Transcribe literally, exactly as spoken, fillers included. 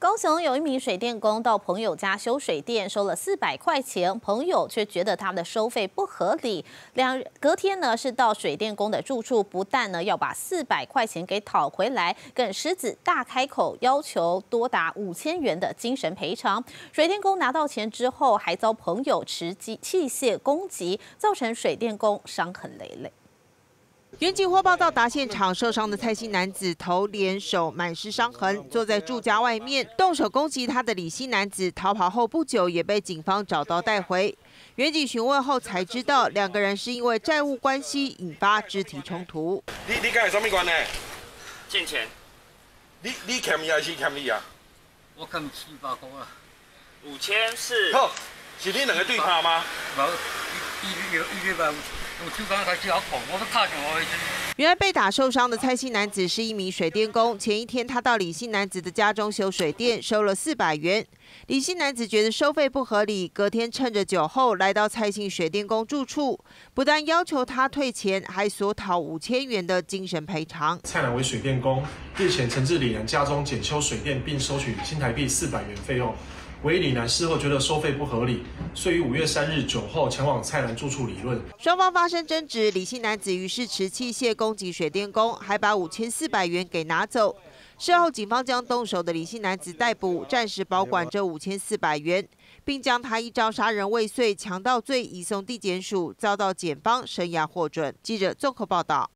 高雄有一名水电工到朋友家修水电，收了四百块钱，朋友却觉得他的收费不合理。两隔天呢是到水电工的住处，不但呢要把四百块钱给讨回来，更狮子大开口要求多达五千元的精神赔偿。水电工拿到钱之后，还遭朋友持机器械攻击，造成水电工伤痕累累。 原警获报到达现场，受伤的蔡姓男子头、脸、手满是伤痕，坐在住家外面，动手攻击他的李姓男子逃跑后不久也被警方找到带回。原警询问后才知道，两个人是因为债务关系引发肢体冲突。 你你跟他什么关系？ 欠钱。 你你欠伊还是欠你啊？ 我欠七百块啊。五千是。 好，是你两个对拍吗？ 无，伊伊伊伊把。 我手刚开始好痛，我都卡住我。 原来被打受伤的蔡姓男子是一名水电工。前一天，他到李姓男子的家中修水电，收了四百元。李姓男子觉得收费不合理，隔天趁着酒后来到蔡姓水电工住处，不但要求他退钱，还索讨五千元的精神赔偿。 蔡男为水电工，日前曾至李男家中检修水电，并收取新台币四百元费用。 唯李男事后觉得收费不合理，遂于五月三日酒后前往蔡男住处理论。 双方发生争执，李姓男子于是持器械攻击水电工，还把五千四百元给拿走。事后，警方将动手的李姓男子逮捕，暂时保管这五千四百元，并将他依照杀人未遂、强盗罪移送地检署，遭到检方生涯获准。记者综合报道。